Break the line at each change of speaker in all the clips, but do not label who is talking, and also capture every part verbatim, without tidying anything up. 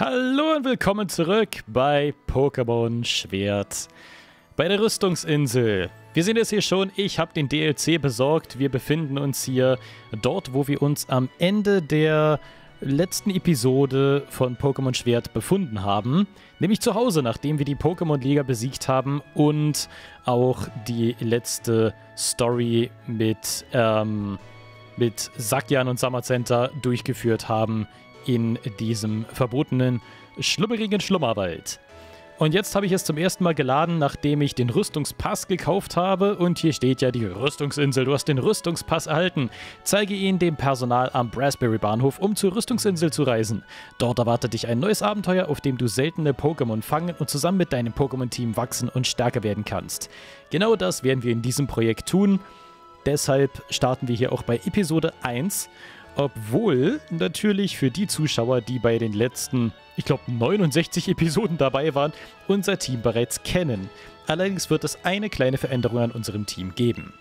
Hallo und willkommen zurück bei Pokémon Schwert. Bei der Rüstungsinsel. Wir sehen es hier schon, ich habe den D L C besorgt. Wir befinden uns hier dort, wo wir uns am Ende der letzten Episode von Pokémon Schwert befunden haben. Nämlich zu Hause, nachdem wir die Pokémon-Liga besiegt haben und auch die letzte Story mit, ähm, mit Sakian und Summer Center durchgeführt haben in diesem verbotenen, schlummerigen Schlummerwald. Und jetzt habe ich es zum ersten Mal geladen, nachdem ich den Rüstungspass gekauft habe. Und hier steht ja die Rüstungsinsel. Du hast den Rüstungspass erhalten. Zeige ihn dem Personal am Brassberry Bahnhof, um zur Rüstungsinsel zu reisen. Dort erwartet dich ein neues Abenteuer, auf dem du seltene Pokémon fangen und zusammen mit deinem Pokémon-Team wachsen und stärker werden kannst. Genau das werden wir in diesem Projekt tun. Deshalb starten wir hier auch bei Episode eins. Obwohl natürlich für die Zuschauer, die bei den letzten, ich glaube, neunundsechzig Episoden dabei waren, unser Team bereits kennen. Allerdings wird es eine kleine Veränderung an unserem Team geben.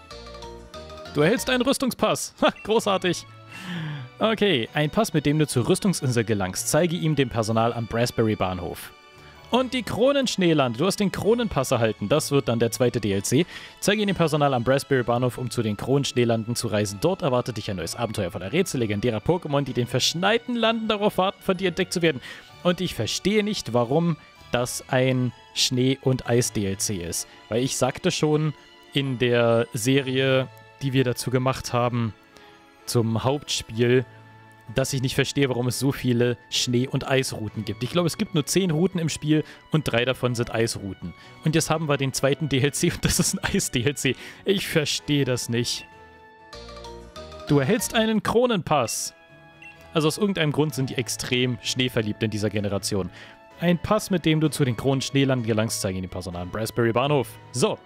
Du erhältst einen Rüstungspass. Ha, großartig. Okay, ein Pass, mit dem du zur Rüstungsinsel gelangst. Zeige ihm dem Personal am Brassberry Bahnhof. Und die Kronenschneelande. Du hast den Kronenpass erhalten. Das wird dann der zweite D L C. Zeige ihn dem Personal am Brassberry Bahnhof, um zu den Kronenschneelanden zu reisen. Dort erwartet dich ein neues Abenteuer voller Rätsel, legendärer Pokémon, die den verschneiten Landen darauf warten, von dir entdeckt zu werden. Und ich verstehe nicht, warum das ein Schnee- und Eis-D L C ist. Weil ich sagte schon in der Serie, die wir dazu gemacht haben, zum Hauptspiel, dass ich nicht verstehe, warum es so viele Schnee- und Eisrouten gibt. Ich glaube, es gibt nur zehn Routen im Spiel und drei davon sind Eisrouten. Und jetzt haben wir den zweiten D L C und das ist ein Eis-D L C. Ich verstehe das nicht. Du erhältst einen Kronenpass. Also aus irgendeinem Grund sind die extrem schneeverliebt in dieser Generation. Ein Pass, mit dem du zu den Kronenschneelanden gelangst, zeige ich den Personal am Brassberry Bahnhof. So,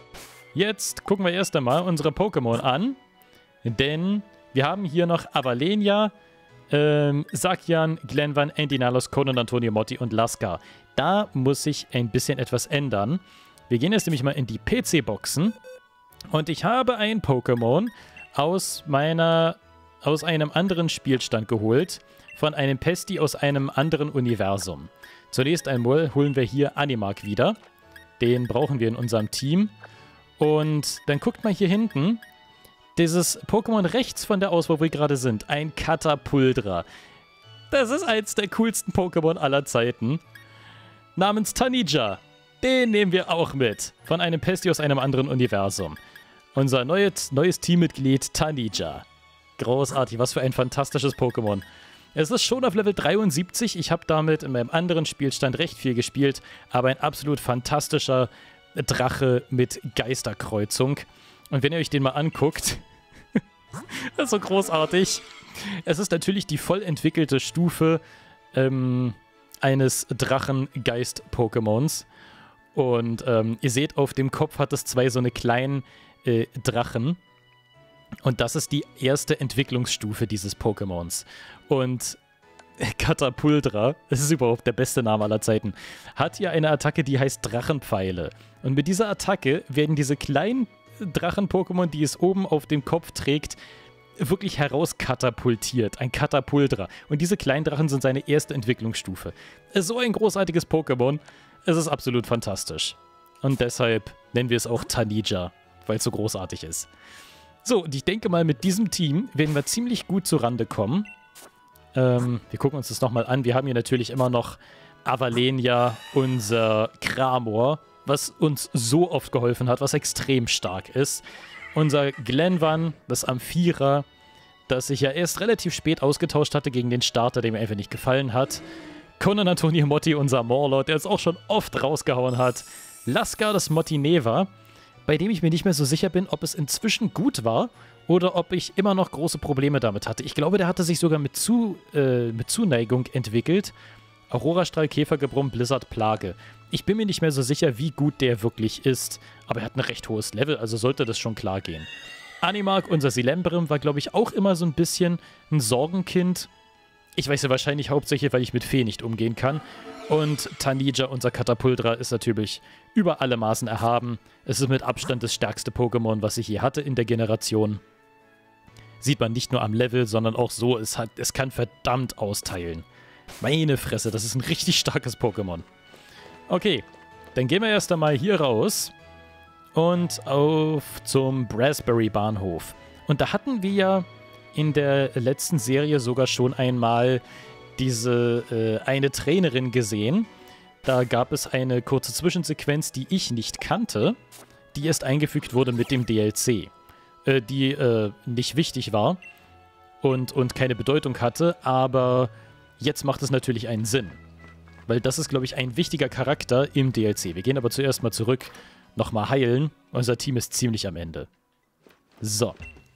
jetzt gucken wir erst einmal unsere Pokémon an, denn wir haben hier noch Avalenia, Ähm, Sakian, Glenvan, Endinalos, Conan, Antonio Motti und Laska. Da muss sich ein bisschen etwas ändern. Wir gehen jetzt nämlich mal in die P C-Boxen. Und ich habe ein Pokémon aus meiner, aus einem anderen Spielstand geholt. Von einem Pesti aus einem anderen Universum. Zunächst einmal holen wir hier Animark wieder. Den brauchen wir in unserem Team. Und dann guckt mal hier hinten. Dieses Pokémon rechts von der Auswahl, wo wir gerade sind, ein Catapuldra. Das ist eins der coolsten Pokémon aller Zeiten. Namens Tanija. Den nehmen wir auch mit. Von einem Pesti aus einem anderen Universum. Unser neues, neues Teammitglied Tanija. Großartig, was für ein fantastisches Pokémon. Es ist schon auf Level dreiundsiebzig. Ich habe damit in meinem anderen Spielstand recht viel gespielt. Aber ein absolut fantastischer Drache mit Geisterkreuzung. Und wenn ihr euch den mal anguckt, das ist so großartig. Es ist natürlich die voll entwickelte Stufe ähm, eines Drachengeist-Pokémons. Und ähm, ihr seht, auf dem Kopf hat es zwei so eine kleinen äh, Drachen. Und das ist die erste Entwicklungsstufe dieses Pokémons. Und Catapuldra, das ist überhaupt der beste Name aller Zeiten, hat hier eine Attacke, die heißt Drachenpfeile. Und mit dieser Attacke werden diese kleinen Drachen-Pokémon, die es oben auf dem Kopf trägt, wirklich herauskatapultiert. Ein Catapuldra. Und diese kleinen Drachen sind seine erste Entwicklungsstufe. So ein großartiges Pokémon. Es ist absolut fantastisch. Und deshalb nennen wir es auch Tanija, weil es so großartig ist. So, und ich denke mal, mit diesem Team werden wir ziemlich gut zurande kommen. Ähm, wir gucken uns das nochmal an. Wir haben hier natürlich immer noch Avalenia, unser Kramor, was uns so oft geholfen hat, was extrem stark ist. Unser Glenvan, das Amphira, das sich ja erst relativ spät ausgetauscht hatte gegen den Starter, der mir einfach nicht gefallen hat. Conan Antonio Motti, unser Morlord, der uns auch schon oft rausgehauen hat. Laska, das Mottineva, bei dem ich mir nicht mehr so sicher bin, ob es inzwischen gut war oder ob ich immer noch große Probleme damit hatte. Ich glaube, der hatte sich sogar mit, zu, äh, mit Zuneigung entwickelt. Aurora-Strahl, Käfergebrumm, Blizzard, Plage. Ich bin mir nicht mehr so sicher, wie gut der wirklich ist, aber er hat ein recht hohes Level, also sollte das schon klar gehen. Animark, unser Silembrim, war, glaube ich, auch immer so ein bisschen ein Sorgenkind. Ich weiß ja wahrscheinlich hauptsächlich, weil ich mit Fee nicht umgehen kann. Und Tanija, unser Catapuldra, ist natürlich über alle Maßen erhaben. Es ist mit Abstand das stärkste Pokémon, was ich je hatte in der Generation. Sieht man nicht nur am Level, sondern auch so, es, hat, es kann verdammt austeilen. Meine Fresse, das ist ein richtig starkes Pokémon. Okay, dann gehen wir erst einmal hier raus und auf zum Brassberry Bahnhof. Und da hatten wir ja in der letzten Serie sogar schon einmal diese äh, eine Trainerin gesehen. Da gab es eine kurze Zwischensequenz, die ich nicht kannte, die erst eingefügt wurde mit dem D L C, äh, die äh, nicht wichtig war und, und keine Bedeutung hatte, aber jetzt macht es natürlich einen Sinn. Weil das ist, glaube ich, ein wichtiger Charakter im D L C. Wir gehen aber zuerst mal zurück, nochmal heilen. Unser Team ist ziemlich am Ende. So.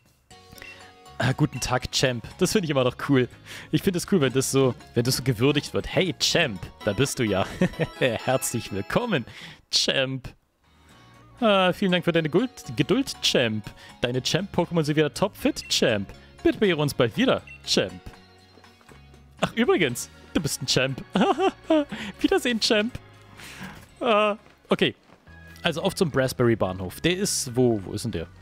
Ah, guten Tag, Champ. Das finde ich immer noch cool. Ich finde es cool, wenn das so, wenn das so gewürdigt wird. Hey, Champ, da bist du ja. Herzlich willkommen, Champ. Ah, vielen Dank für deine Guld Geduld, Champ. Deine Champ-Pokémon sind wieder topfit, Champ. Bitte beehre uns bald wieder, Champ. Ach, übrigens, du bist ein Champ. Wiedersehen, Champ. Ah, okay. Also auf zum Brassberry Bahnhof. Der ist, wo, wo ist denn der?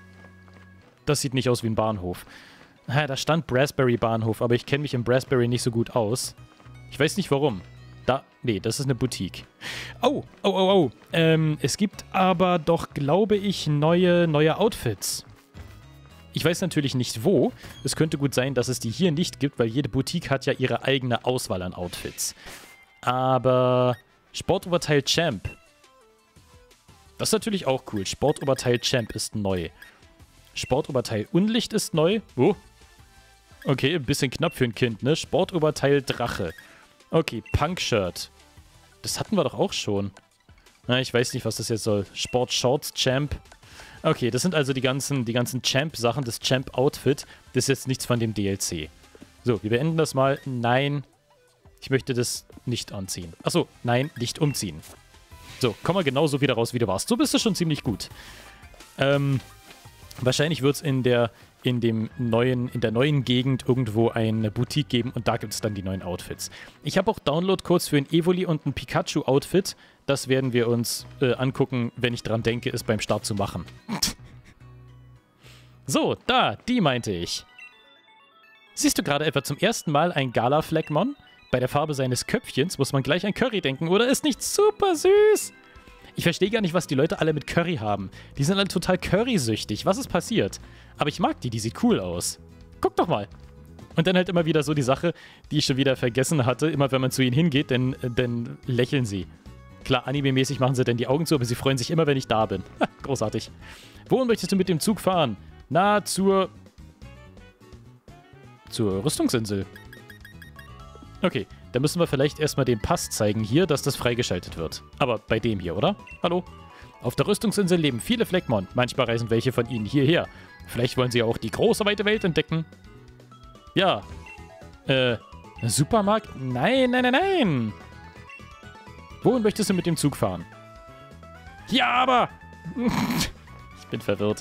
Das sieht nicht aus wie ein Bahnhof. Ha, da stand Brassberry Bahnhof, aber ich kenne mich im Brassberry nicht so gut aus. Ich weiß nicht warum. Da, nee, das ist eine Boutique. Oh, oh, oh, oh. Ähm, es gibt aber doch, glaube ich, neue, neue Outfits. Ich weiß natürlich nicht wo. Es könnte gut sein, dass es die hier nicht gibt, weil jede Boutique hat ja ihre eigene Auswahl an Outfits. Aber Sportoberteil Champ. Das ist natürlich auch cool. Sportoberteil Champ ist neu. Sportoberteil Unlicht ist neu. Oh. Okay, ein bisschen knapp für ein Kind, ne? Sportoberteil Drache. Okay, Punk-Shirt. Das hatten wir doch auch schon. Na, ich weiß nicht, was das jetzt soll. Sport Shorts Champ. Okay, das sind also die ganzen, die ganzen Champ-Sachen, das Champ-Outfit. Das ist jetzt nichts von dem D L C. So, wir beenden das mal. Nein, ich möchte das nicht anziehen. Achso, nein, nicht umziehen. So, komm mal genauso wieder raus, wie du warst. So bist du schon ziemlich gut. Ähm... Wahrscheinlich wird es in der, in dem neuen, in der neuen Gegend irgendwo eine Boutique geben und da gibt es dann die neuen Outfits. Ich habe auch Download-Codes für ein Evoli und ein Pikachu-Outfit. Das werden wir uns äh, angucken, wenn ich dran denke, es beim Start zu machen. So, da, die meinte ich. Siehst du gerade etwa zum ersten Mal ein Gala-Fleckmon? Bei der Farbe seines Köpfchens muss man gleich an Curry denken, oder? Ist nicht super süß? Ich verstehe gar nicht, was die Leute alle mit Curry haben. Die sind alle total Curry-süchtig. Was ist passiert? Aber ich mag die, die sieht cool aus. Guck doch mal. Und dann halt immer wieder so die Sache, die ich schon wieder vergessen hatte. Immer wenn man zu ihnen hingeht, dann, dann lächeln sie. Klar, anime-mäßig machen sie dann die Augen zu, aber sie freuen sich immer, wenn ich da bin. Großartig. Wohin möchtest du mit dem Zug fahren? Na, zur... zur Rüstungsinsel. Okay. Da müssen wir vielleicht erstmal den Pass zeigen hier, dass das freigeschaltet wird. Aber bei dem hier, oder? Hallo? Auf der Rüstungsinsel leben viele Fleckmon. Manchmal reisen welche von ihnen hierher. Vielleicht wollen sie auch die große, weite Welt entdecken. Ja. Äh, Supermarkt? Nein, nein, nein, nein. Wohin möchtest du mit dem Zug fahren? Ja, aber... Ich bin verwirrt.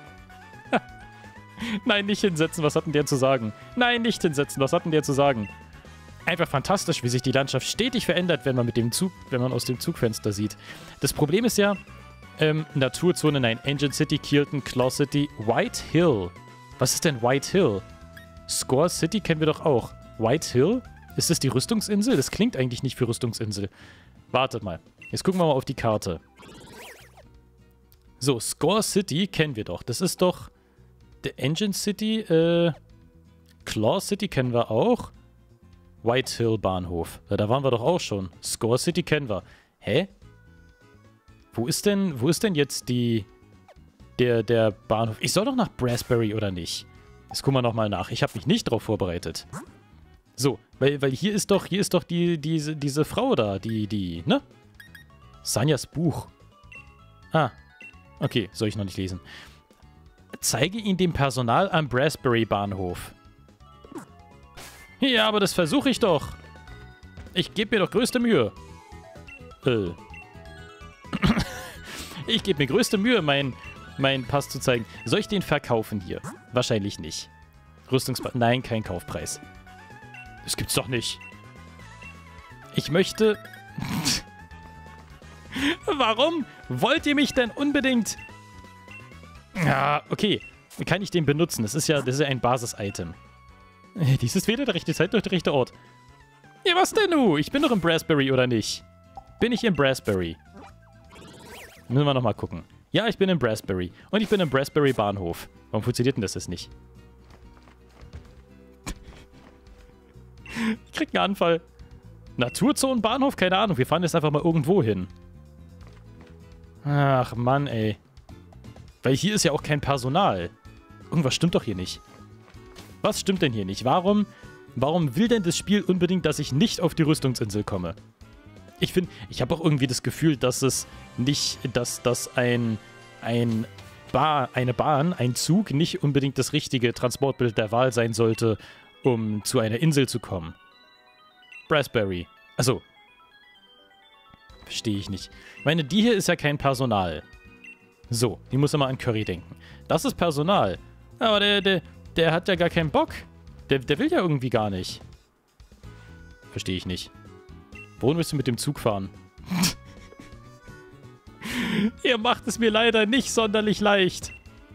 Nein, nicht hinsetzen. Was hat denn der zu sagen? Nein, nicht hinsetzen. Was hat denn der zu sagen? Einfach fantastisch, wie sich die Landschaft stetig verändert, wenn man mit dem Zug, wenn man aus dem Zugfenster sieht. Das Problem ist ja, ähm, Naturzone, nein, Engine City, Kilton, Claw City, White Hill. Was ist denn White Hill? Score City kennen wir doch auch. White Hill? Ist das die Rüstungsinsel? Das klingt eigentlich nicht für Rüstungsinsel. Wartet mal. Jetzt gucken wir mal auf die Karte. So, Score City kennen wir doch. Das ist doch The Engine City, äh, Claw City kennen wir auch. White Hill Bahnhof. Ja, da waren wir doch auch schon. Score City kennen wir. Hä? Wo ist denn, wo ist denn jetzt die, der, der Bahnhof? Ich soll doch nach Brassberry, oder nicht? Jetzt gucken wir nochmal nach. Ich habe mich nicht drauf vorbereitet. So, weil, weil hier ist doch, hier ist doch die, diese, diese Frau da, die, die, ne? Sanjas Buch. Ah, okay, soll ich noch nicht lesen. Zeige ihn dem Personal am Brassberry Bahnhof. Ja, aber das versuche ich doch. Ich gebe mir doch größte Mühe. Äh. Ich gebe mir größte Mühe, meinen mein Pass zu zeigen. Soll ich den verkaufen hier? Wahrscheinlich nicht. Rüstungspreis. Nein, kein Kaufpreis. Das gibt's doch nicht. Ich möchte... Warum wollt ihr mich denn unbedingt... Ja, okay. Wie kann ich den benutzen? Das ist ja, das ist ja ein Basis-Item. Dies ist weder der rechte Zeit noch der rechte Ort. Ja, was denn nu? Ich bin doch im Brasbury, oder nicht? Bin ich im Brasbury? Müssen wir nochmal gucken. Ja, ich bin im Brasbury. Und ich bin im Brasbury Bahnhof. Warum funktioniert denn das jetzt nicht? Ich krieg einen Anfall. Naturzonenbahnhof? Keine Ahnung. Wir fahren jetzt einfach mal irgendwo hin. Ach, Mann, ey. Weil hier ist ja auch kein Personal. Irgendwas stimmt doch hier nicht. Was stimmt denn hier nicht? Warum, warum will denn das Spiel unbedingt, dass ich nicht auf die Rüstungsinsel komme? Ich finde, ich habe auch irgendwie das Gefühl, dass es nicht, dass das ein, ein Ba- eine Bahn, ein Zug nicht unbedingt das richtige Transportbild der Wahl sein sollte, um zu einer Insel zu kommen. Brasbury. Achso. Verstehe ich nicht. Ich meine, die hier ist ja kein Personal. So, die muss immer an Curry denken. Das ist Personal. Aber der, der, der hat ja gar keinen Bock. Der, der will ja irgendwie gar nicht. Verstehe ich nicht. Wohin willst du mit dem Zug fahren? Ihr macht es mir leider nicht sonderlich leicht.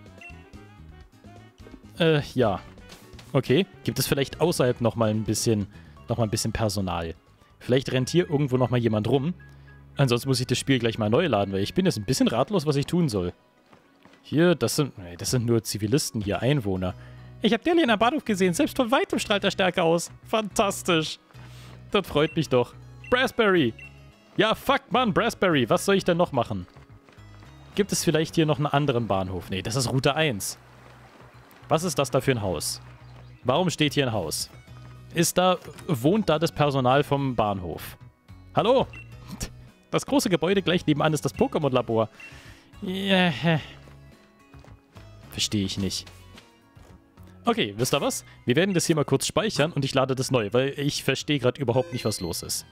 Äh, ja. Okay. Gibt es vielleicht außerhalb nochmal ein bisschen, noch mal ein bisschen Personal? Vielleicht rennt hier irgendwo nochmal jemand rum. Ansonsten muss ich das Spiel gleich mal neu laden, weil ich bin jetzt ein bisschen ratlos, was ich tun soll. Hier, das sind, nee, das sind nur Zivilisten hier, Einwohner. Ich habe Delien am Bahnhof gesehen, selbst von weitem strahlt er Stärke aus. Fantastisch. Das freut mich doch. Brasbury. Ja, fuck, Mann, Brasbury. Was soll ich denn noch machen? Gibt es vielleicht hier noch einen anderen Bahnhof? Nee, das ist Route eins. Was ist das da für ein Haus? Warum steht hier ein Haus? Ist da, wohnt da das Personal vom Bahnhof? Hallo? Das große Gebäude gleich nebenan ist das Pokémon-Labor. Yeah. Verstehe ich nicht. Okay, wisst ihr was? Wir werden das hier mal kurz speichern und ich lade das neu, weil ich verstehe gerade überhaupt nicht, was los ist.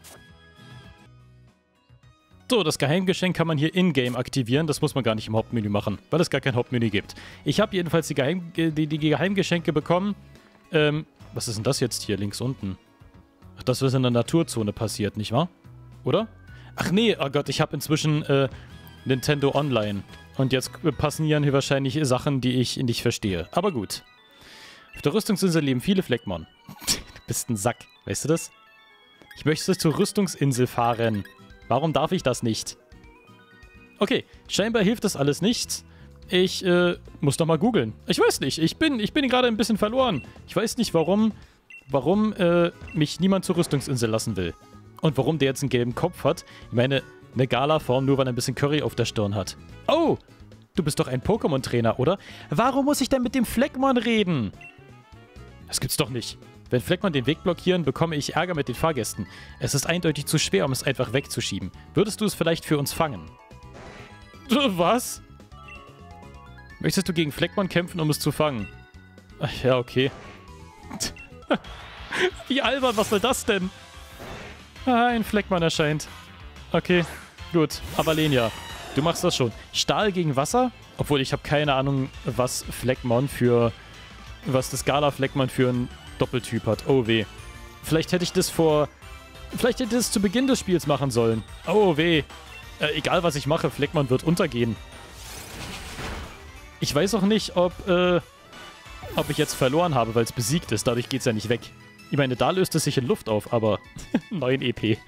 So, das Geheimgeschenk kann man hier in-game aktivieren. Das muss man gar nicht im Hauptmenü machen, weil es gar kein Hauptmenü gibt. Ich habe jedenfalls die, Geheim die, die Geheimgeschenke bekommen. Ähm, was ist denn das jetzt hier links unten? Ach, das ist in der Naturzone passiert, nicht wahr? Oder? Ach nee, oh Gott, ich habe inzwischen äh, Nintendo Online. Und jetzt passieren hier wahrscheinlich Sachen, die ich nicht verstehe. Aber gut. Auf der Rüstungsinsel leben viele Fleckmon. Du bist ein Sack, weißt du das? Ich möchte zur Rüstungsinsel fahren. Warum darf ich das nicht? Okay, scheinbar hilft das alles nichts. Ich äh, muss doch mal googeln. Ich weiß nicht, ich bin, ich bin gerade ein bisschen verloren. Ich weiß nicht, warum, warum äh, mich niemand zur Rüstungsinsel lassen will. Und warum der jetzt einen gelben Kopf hat. Ich meine, eine Gala-Form, nur weil er ein bisschen Curry auf der Stirn hat. Oh, du bist doch ein Pokémon-Trainer, oder? Warum muss ich denn mit dem Fleckmon reden? Das gibt's doch nicht. Wenn Fleckmon den Weg blockieren, bekomme ich Ärger mit den Fahrgästen. Es ist eindeutig zu schwer, um es einfach wegzuschieben. Würdest du es vielleicht für uns fangen? Was? Möchtest du gegen Fleckmon kämpfen, um es zu fangen? Ach, ja, okay. Wie albern, was soll das denn? Ah, ein Fleckmon erscheint. Okay, gut. Aber Lenia, du machst das schon. Stahl gegen Wasser? Obwohl, ich habe keine Ahnung, was Fleckmon für... was das Gala-Fleckmon für ein Doppeltyp hat. Oh weh. Vielleicht hätte ich das vor... Vielleicht hätte ich das zu Beginn des Spiels machen sollen. Oh weh. Äh, egal, was ich mache, Fleckmon wird untergehen. Ich weiß auch nicht, ob, äh, ob ich jetzt verloren habe, weil es besiegt ist. Dadurch geht es ja nicht weg. Ich meine, da löst es sich in Luft auf, aber neun E P.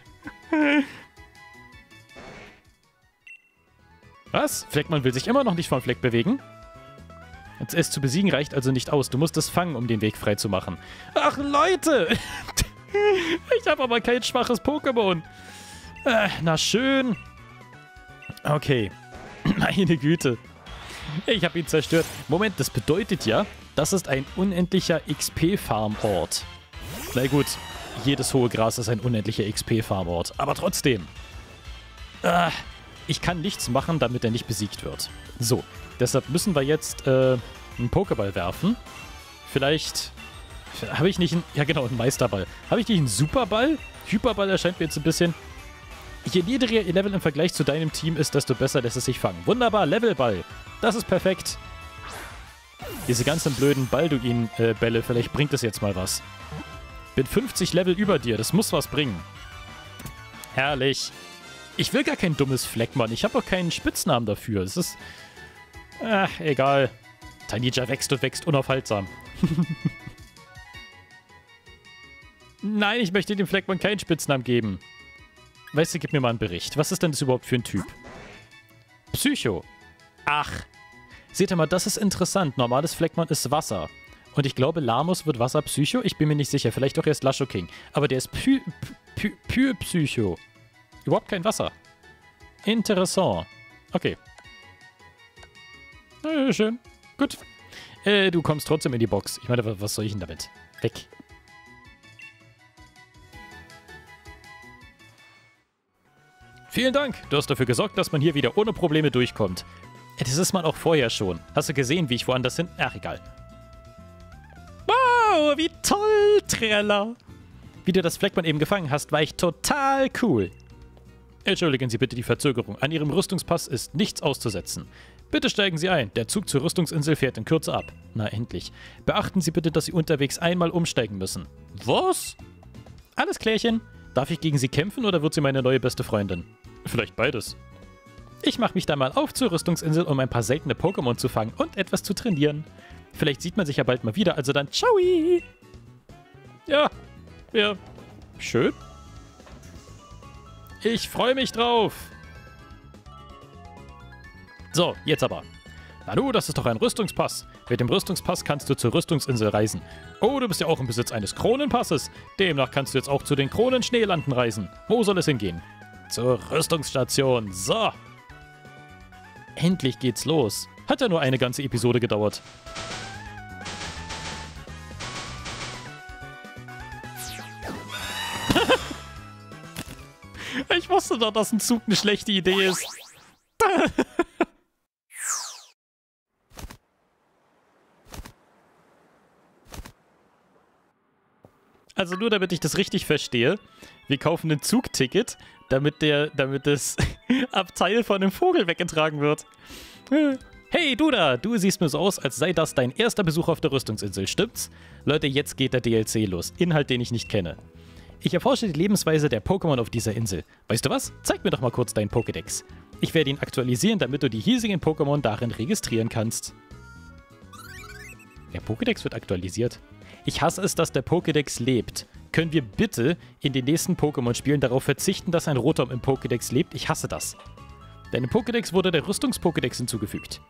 Was? Fleckmon will sich immer noch nicht vom Fleck bewegen? Es zu besiegen reicht also nicht aus. Du musst es fangen, um den Weg frei zu machen. Ach, Leute! Ich habe aber kein schwaches Pokémon. Äh, na schön. Okay. Meine Güte. Ich habe ihn zerstört. Moment, das bedeutet ja, das ist ein unendlicher X P-Farmort. Na gut, jedes hohe Gras ist ein unendlicher X P-Farmort. Aber trotzdem. Äh, ich kann nichts machen, damit er nicht besiegt wird. So. Deshalb müssen wir jetzt äh, einen Pokéball werfen. Vielleicht habe ich nicht einen... Ja genau, einen Meisterball. Habe ich nicht einen Superball? Hyperball erscheint mir jetzt ein bisschen... Je niedriger ihr Level im Vergleich zu deinem Team ist, desto besser lässt es sich fangen. Wunderbar, Levelball. Das ist perfekt. Diese ganzen blöden Balduin-Bälle, vielleicht bringt es jetzt mal was. Bin fünfzig Level über dir, das muss was bringen. Herrlich. Ich will gar kein dummes Fleckmon. Ich habe auch keinen Spitznamen dafür. Das ist... Ach, egal. Tynja wächst und wächst unaufhaltsam. Nein, ich möchte dem Fleckmann keinen Spitznamen geben. Weißt du, gib mir mal einen Bericht. Was ist denn das überhaupt für ein Typ? Psycho. Ach. Seht ihr mal, das ist interessant. Normales Fleckmann ist Wasser. Und ich glaube, Lamus wird Wasser-Psycho. Ich bin mir nicht sicher. Vielleicht auch erst Lasho King. Aber der ist Py Py Py Psycho. Überhaupt kein Wasser. Interessant. Okay. Äh, schön. Gut. Äh, du kommst trotzdem in die Box. Ich meine, was soll ich denn damit? Weg. Vielen Dank. Du hast dafür gesorgt, dass man hier wieder ohne Probleme durchkommt. Das ist man auch vorher schon. Hast du gesehen, wie ich woanders hin... Ach, egal. Wow, wie toll, Treller. Wie du das Fleckmann eben gefangen hast, war ich total cool. Entschuldigen Sie bitte die Verzögerung. An Ihrem Rüstungspass ist nichts auszusetzen. Bitte steigen Sie ein. Der Zug zur Rüstungsinsel fährt in Kürze ab. Na, endlich. Beachten Sie bitte, dass Sie unterwegs einmal umsteigen müssen. Was? Alles klärchen. Darf ich gegen Sie kämpfen oder wird sie meine neue beste Freundin? Vielleicht beides. Ich mache mich da mal auf zur Rüstungsinsel, um ein paar seltene Pokémon zu fangen und etwas zu trainieren. Vielleicht sieht man sich ja bald mal wieder, also dann ciao! Ja, ja, schön. Ich freue mich drauf. So, jetzt aber. Nanu, das ist doch ein Rüstungspass. Mit dem Rüstungspass kannst du zur Rüstungsinsel reisen. Oh, du bist ja auch im Besitz eines Kronenpasses. Demnach kannst du jetzt auch zu den Kronenschneelanden reisen. Wo soll es hingehen? Zur Rüstungsstation. So. Endlich geht's los. Hat ja nur eine ganze Episode gedauert. Ich wusste doch, dass ein Zug eine schlechte Idee ist. Also nur damit ich das richtig verstehe, wir kaufen ein Zugticket, damit der, damit das Abteil von dem Vogel weggetragen wird. Hey, du da! Du siehst mir so aus, als sei das dein erster Besuch auf der Rüstungsinsel, stimmt's? Leute, jetzt geht der D L C los. Inhalt, den ich nicht kenne. Ich erforsche die Lebensweise der Pokémon auf dieser Insel. Weißt du was? Zeig mir doch mal kurz deinen Pokédex. Ich werde ihn aktualisieren, damit du die hiesigen Pokémon darin registrieren kannst. Der Pokédex wird aktualisiert. Ich hasse es, dass der Pokédex lebt. Können wir bitte in den nächsten Pokémon-Spielen darauf verzichten, dass ein Rotom im Pokédex lebt? Ich hasse das. Denn im Pokédex wurde der Rüstungs-Pokédex hinzugefügt.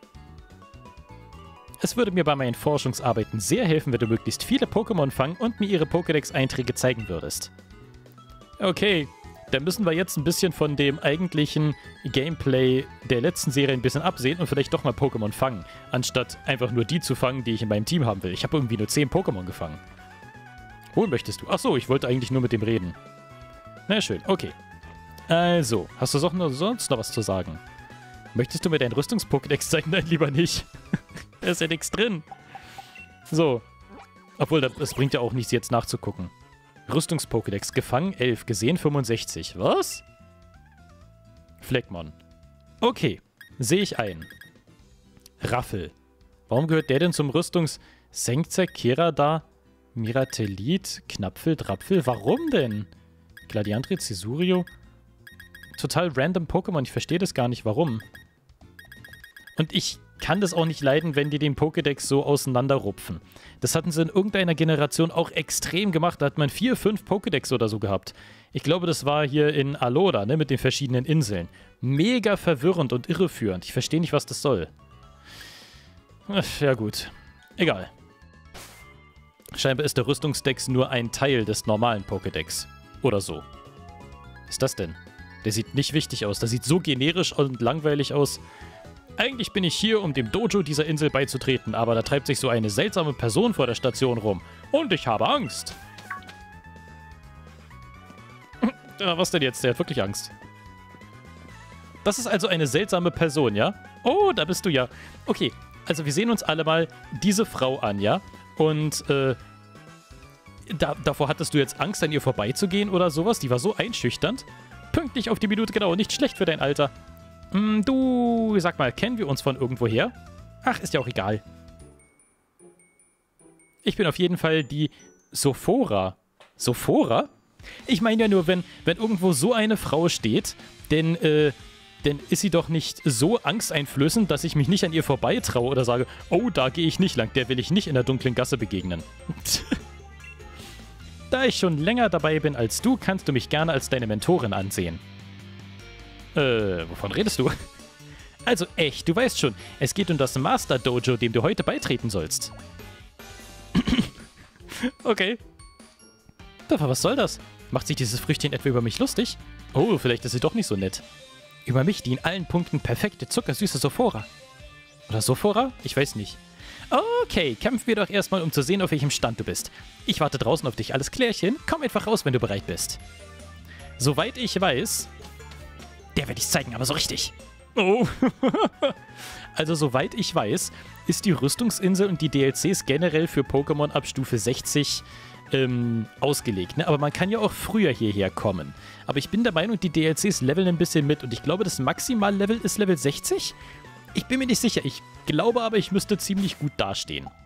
Es würde mir bei meinen Forschungsarbeiten sehr helfen, wenn du möglichst viele Pokémon fangen und mir ihre Pokédex-Einträge zeigen würdest. Okay, dann müssen wir jetzt ein bisschen von dem eigentlichen Gameplay der letzten Serie ein bisschen absehen und vielleicht doch mal Pokémon fangen, anstatt einfach nur die zu fangen, die ich in meinem Team haben will. Ich habe irgendwie nur zehn Pokémon gefangen. Wohin möchtest du? Achso, ich wollte eigentlich nur mit dem reden. Na schön, okay. Also, hast du sonst noch was zu sagen? Möchtest du mir deinen Rüstungs-Pokédex zeigen? Nein, lieber nicht. Da ist ja nichts drin. So. Obwohl, das bringt ja auch nichts, jetzt nachzugucken. Rüstungs-Pokédex. Gefangen elf, gesehen fünfundsechzig. Was? Fleckmann. Okay, sehe ich ein. Raffel. Warum gehört der denn zum Rüstungs... Senkzer, Kerada, Miratelit, Knapfel, Drapfel? Warum denn? Gladiantri, Cesurio. Total random Pokémon. Ich verstehe das gar nicht, warum. Und ich kann das auch nicht leiden, wenn die den Pokédex so auseinanderrupfen. Das hatten sie in irgendeiner Generation auch extrem gemacht. Da hat man vier, fünf Pokédex oder so gehabt. Ich glaube, das war hier in Alola, ne, mit den verschiedenen Inseln. Mega verwirrend und irreführend. Ich verstehe nicht, was das soll. Ach, ja gut. Egal. Scheinbar ist der Rüstungsdex nur ein Teil des normalen Pokédex. Oder so. Was ist das denn? Der sieht nicht wichtig aus. Der sieht so generisch und langweilig aus. Eigentlich bin ich hier, um dem Dojo dieser Insel beizutreten, aber da treibt sich so eine seltsame Person vor der Station rum. Und ich habe Angst. Ja, was denn jetzt? Der hat wirklich Angst. Das ist also eine seltsame Person, ja? Oh, da bist du ja. Okay, also wir sehen uns alle mal diese Frau an, ja? Und, äh, da, davor hattest du jetzt Angst, an ihr vorbeizugehen oder sowas? Die war so einschüchternd. Pünktlich auf die Minute genau, nicht schlecht für dein Alter. Hm, du, sag mal, kennen wir uns von irgendwoher? Ach, ist ja auch egal. Ich bin auf jeden Fall die Sophora. Sophora? Ich meine ja nur, wenn, wenn irgendwo so eine Frau steht, denn, äh, dann ist sie doch nicht so angsteinflößend, dass ich mich nicht an ihr vorbeitraue oder sage, oh, da gehe ich nicht lang, der will ich nicht in der dunklen Gasse begegnen. Da ich schon länger dabei bin als du, kannst du mich gerne als deine Mentorin ansehen. Äh, wovon redest du? Also echt, du weißt schon, es geht um das Master Dojo, dem du heute beitreten sollst. Okay. Aber was soll das? Macht sich dieses Früchtchen etwa über mich lustig? Oh, vielleicht ist sie doch nicht so nett. Über mich, die in allen Punkten perfekte, zuckersüße Sophora. Oder Sophora? Ich weiß nicht. Okay, kämpfen wir doch erstmal, um zu sehen, auf welchem Stand du bist. Ich warte draußen auf dich, alles klärchen. Komm einfach raus, wenn du bereit bist. Soweit ich weiß... Der werde ich zeigen, aber so richtig. Oh. Also, soweit ich weiß, ist die Rüstungsinsel und die D L Cs generell für Pokémon ab Stufe sechzig ähm, ausgelegt. Ne? Aber man kann ja auch früher hierher kommen. Aber ich bin der Meinung, die D L Cs leveln ein bisschen mit. Und ich glaube, das Maximallevel ist Level sechzig? Ich bin mir nicht sicher. Ich glaube aber, ich müsste ziemlich gut dastehen.